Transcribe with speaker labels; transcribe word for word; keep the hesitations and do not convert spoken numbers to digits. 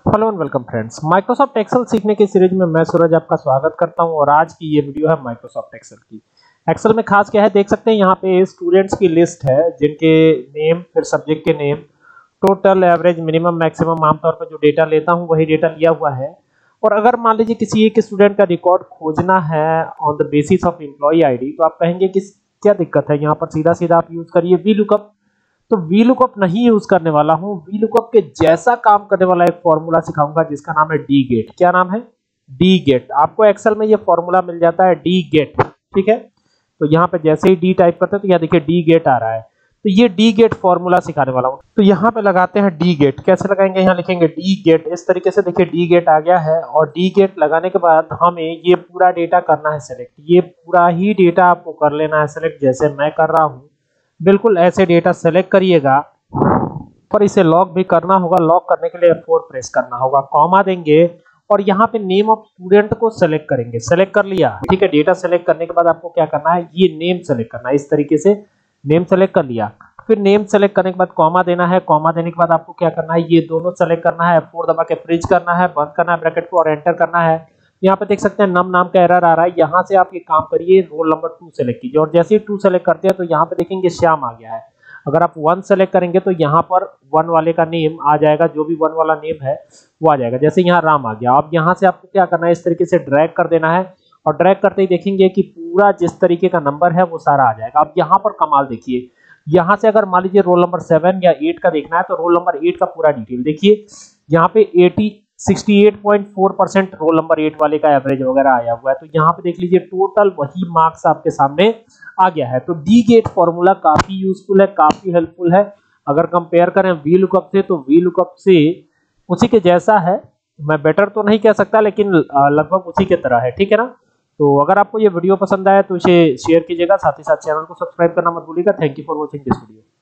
Speaker 1: Hello and welcome friends, Microsoft Excel सीखने की series में मैं सूरज आपका स्वागत करता हूं और आज की ये वीडियो है माइक्रोसॉफ्ट एक्सेल की। एक्सेल में खास क्या है देख सकते हैं, यहाँ पे स्टूडेंट्स की लिस्ट है जिनके नेम, फिर सब्जेक्ट के name, total, average, minimum, maximum, आमतौर पर जो डेटा लेता हूँ वही डेटा लिया हुआ है। और अगर मान लीजिए किसी एक स्टूडेंट का रिकॉर्ड खोजना है on the basis of employee I D, तो आप कहेंगे कि क्या दिक्कत है, यहाँ पर सीधा सीधा आप यूज करिए वी लुकअप। तो वी लुकअप नहीं यूज करने वाला हूं, वी लुकअप के जैसा काम करने वाला एक फॉर्मूला सिखाऊंगा जिसका नाम है डी गेट। क्या नाम है? D gate. आपको एक्सेल में ये फॉर्मूला मिल जाता है डी गेट, ठीक है। तो यहाँ पे जैसे ही डी टाइप करते हैं तो यहाँ देखिए डी गेट आ रहा है। तो ये डी गेट फॉर्मूला सिखाने वाला हूँ। तो यहाँ पे लगाते हैं डी गेट। कैसे लगाएंगे? यहाँ लिखेंगे डी गेट, इस तरीके से देखिए डी गेट आ गया है। और डी गेट लगाने के बाद हमें ये पूरा डेटा करना है सेलेक्ट। ये पूरा ही डेटा आपको कर लेना है सेलेक्ट, जैसे मैं कर रहा हूँ। बिल्कुल ऐसे डेटा सेलेक्ट करिएगा, पर इसे लॉक भी करना होगा। लॉक करने के लिए एफ फोर प्रेस करना होगा, कॉमा देंगे और यहाँ पे नेम ऑफ स्टूडेंट को सेलेक्ट करेंगे। सेलेक्ट कर लिया, ठीक है। डेटा सेलेक्ट करने के बाद आपको क्या करना है, ये नेम सेलेक्ट करना है। इस तरीके से नेम सेलेक्ट कर लिया, फिर नेम सेलेक्ट करने के बाद कॉमा देना है। कॉमा देने के बाद आपको क्या करना है, ये दोनों सेलेक्ट करना है, एफ फोर दबा के फ्रीज करना है, बंद करना है ब्रैकेट को और एंटर करना है। यहाँ पे देख सकते हैं नम नाम का एरर आ रहा है। यहाँ से आप ये काम करिए, रोल नंबर टू सेलेक्ट कीजिए और जैसे ही टू सेलेक्ट करते हैं तो यहाँ पे देखेंगे श्याम आ गया है। अगर आप वन सेलेक्ट करेंगे तो यहाँ पर वन वाले का नेम आ जाएगा, जो भी वन वाला नेम है वो आ जाएगा। जैसे यहाँ राम आ गया। अब यहाँ से आपको क्या करना है, इस तरीके से ड्रैग कर देना है और ड्रैग करते ही देखेंगे कि पूरा जिस तरीके का नंबर है वो सारा आ जाएगा। अब यहाँ पर कमाल देखिए, यहाँ से अगर मान लीजिए रोल नंबर सेवन या एट का देखना है तो रोल नंबर एट का पूरा डिटेल देखिए। यहाँ पे eighty sixty eight point four percent roll number eight वाले का एवरेज वगैरह आया हुआ है। तो यहाँ पे देख लीजिए टोटल वही मार्क्स आपके सामने आ गया है। तो डी गेट फॉर्मूला काफी यूजफुल है, काफी हेल्पफुल है। अगर कंपेयर करें वी लुकअप से तो वी लुकअप से उसी के जैसा है। मैं बेटर तो नहीं कह सकता, लेकिन लगभग उसी के तरह है, ठीक है ना। तो अगर आपको ये वीडियो पसंद आया तो इसे शेयर कीजिएगा, साथ ही साथ चैनल को सब्सक्राइब करना मत भूलिएगा। Thank you for watching this video.